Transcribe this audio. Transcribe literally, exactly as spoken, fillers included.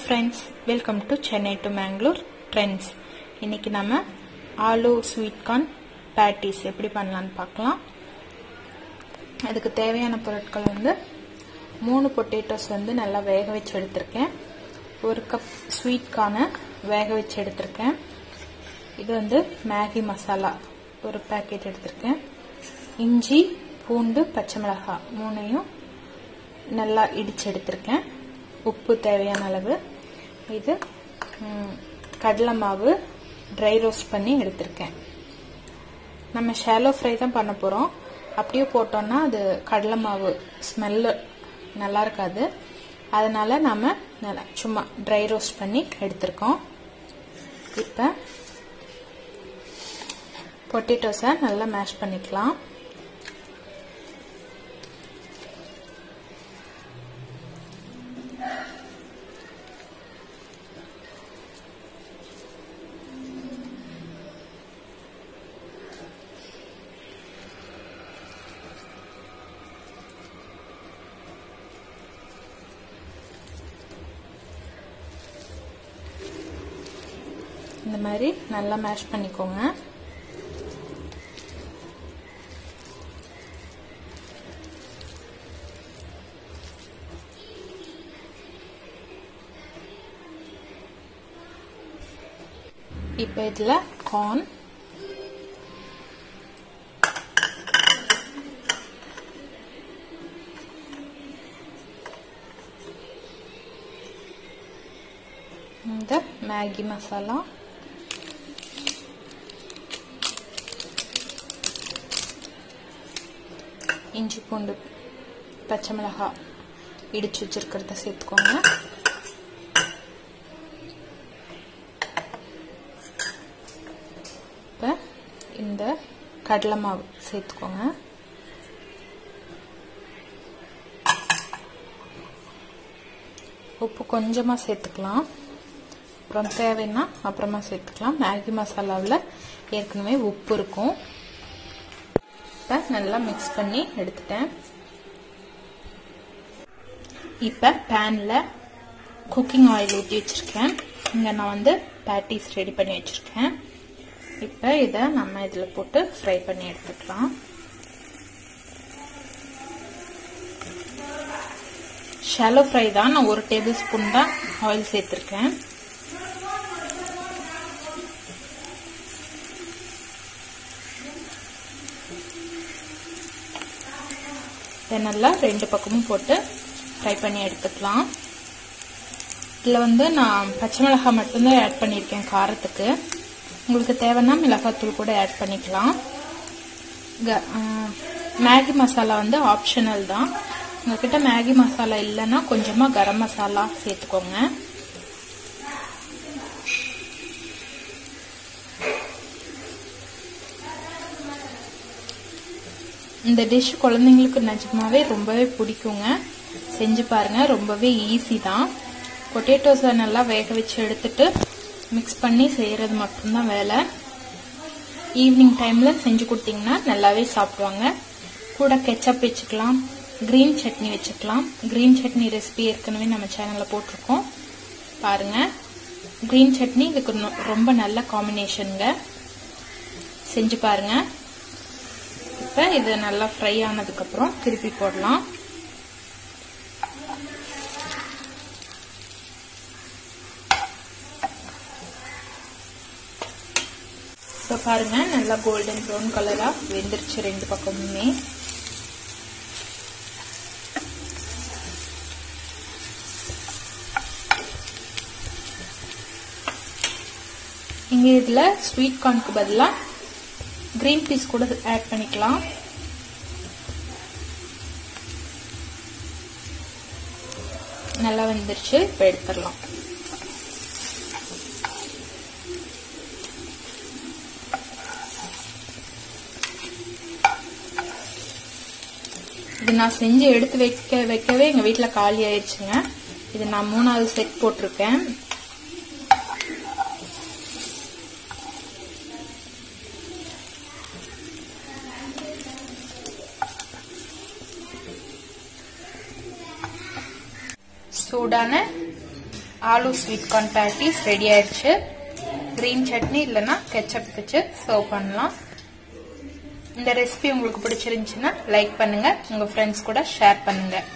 friends, welcome to Chennai to Mangalore Trends. இன்னைக்கு நாம aloo sweet corn patties எப்படி பண்ணலாம்னு பார்க்கலாம். அதுக்கு தேவையான பொருட்கள் வந்து மூணு பொட்டேட்டோஸ் வந்து நல்லா வேக வச்சு எடுத்துர்க்கேன். ஒரு கப் ஸ்வீட் கார்னை வேக வச்சு எடுத்துர்க்கேன். இது வந்து மேகி மசாலா ஒரு பாக்கெட் எடுத்துர்க்கேன். இஞ்சி, பூண்டு, பச்சை மிளகாய் மூணையும் நல்லா இடிச்சு எடுத்துர்க்கேன். உப்பு தேவையான அளவு. இது கடலை மாவு ட்ரை ரோஸ்ட் பண்ணி எடுத்துர்க்கேன். நம்ம ஷாலோ ஃப்ரை தான் பண்ண போறோம். அப்படியே போட்டோம்னா அது கடலை மாவு ஸ்மெல் நல்லா இருக்காது. அதனால நாம நல்லா சும்மா ட்ரை ரோஸ்ட் பண்ணி எடுத்துர்க்கோம். இப்போ பொட்டேட்டோஸை நல்லா மேஷ் பண்ணிக்கலாம். இந்த மாதிரி நல்லா மேஷ் பண்ணிக்கோங்க. இப்போ இதுல கார்ன், இந்த மேகி மசாலா, இஞ்சி, பூண்டு, பச்சை மிளகாய் இடிச்சு வச்சிருக்கிறத சேர்த்துக்கோங்க. இப்போ இந்த கடலை மாவு சேர்த்துக்கோங்க. உப்பு கொஞ்சமா சேர்த்துக்கலாம். அப்புறம் தேவைன்னா அப்புறமா சேர்த்துக்கலாம். மேகி மசாலாவில் ஏற்கனவே உப்பு இருக்கும். இப்போ நல்லா மிக்ஸ் பண்ணி எடுத்துட்டேன். இப்போ பேனில் குக்கிங் ஆயில் ஊற்றி வச்சிருக்கேன். இங்கே நான் வந்து பேட்டிஸ் ரெடி பண்ணி வச்சிருக்கேன். இப்போ இதை நம்ம இதில் போட்டு ஃப்ரை பண்ணி எடுத்துக்கலாம். ஷாலோ ஃப்ரை தான். நான் ஒரு டேபிள் ஸ்பூன் தான் ஆயில் சேர்த்துருக்கேன். இதை நல்லா ரெண்டு பக்கமும் போட்டு ஃப்ரை பண்ணி எடுத்துக்கலாம். இதில் வந்து நான் பச்சை மிளகாய் மட்டும்தான் ஆட் பண்ணியிருக்கேன் காரத்துக்கு. உங்களுக்கு தேவைன்னா மிளகாத்தூள் கூட ஆட் பண்ணிக்கலாம். மேகி மசாலா வந்து ஆப்ஷனல் தான். உங்ககிட்ட மேகி மசாலா இல்லைன்னா கொஞ்சமாக கரம் மசாலா சேர்த்துக்கோங்க. இந்த டிஷ் குழந்தைங்களுக்கு நிஜமாவே ரொம்பவே பிடிக்குங்க. செஞ்சு பாருங்க. ரொம்பவே ஈஸி தான். பொட்டேட்டோஸை நல்லா வேக வச்சு எடுத்துட்டு மிக்ஸ் பண்ணி செய்யறது மட்டும்தான் வேலை. ஈவினிங் டைம்ல செஞ்சு கொடுத்தீங்கன்னா நல்லாவே சாப்பிடுவாங்க. கூட கெச்சப் வச்சுக்கலாம், கிரீன் சட்னி வச்சுக்கலாம். கிரீன் சட்னி ரெசிபி ஏற்கனவே நம்ம சேனல்ல போட்டிருக்கோம், பாருங்க. கிரீன் சட்னி இதுக்கு ரொம்ப நல்ல காம்பினேஷனுங்க. செஞ்சு பாருங்க. இப்போ இது நல்லா ஃப்ரை ஆனதுக்கு அப்புறம் திருப்பி போடலாம். இப்போ பாருங்க நல்லா கோல்டன் ப்ரௌன் கலரா வெந்துருச்சு ரெண்டு பக்கமுமே. இங்க இதுல ஸ்வீட் கார்னுக்கு பதிலா கிரீன் பீஸ் கூட ஆட் பண்ணிக்கலாம். நல்லா வெந்துருச்சு. இப்போ எடுத்துடலாம். இது நான் செஞ்சு எடுத்து வைக்க வைக்கவே எங்க வீட்டுல காலி ஆயிடுச்சுங்க. இது நான் மூணாவது செட் போட்டிருக்கேன். சூடான aloo sweet corn patties ready ஆயிடுச்சு. கிரீன் சட்னி இல்லைன்னா கெச்சப் வச்சு சர்வ் பண்ணலாம். இந்த ரெசிபி உங்களுக்கு பிடிச்சிருந்துச்சுன்னா லைக் பண்ணுங்க, உங்க ஃப்ரெண்ட்ஸ் கூட ஷேர் பண்ணுங்க.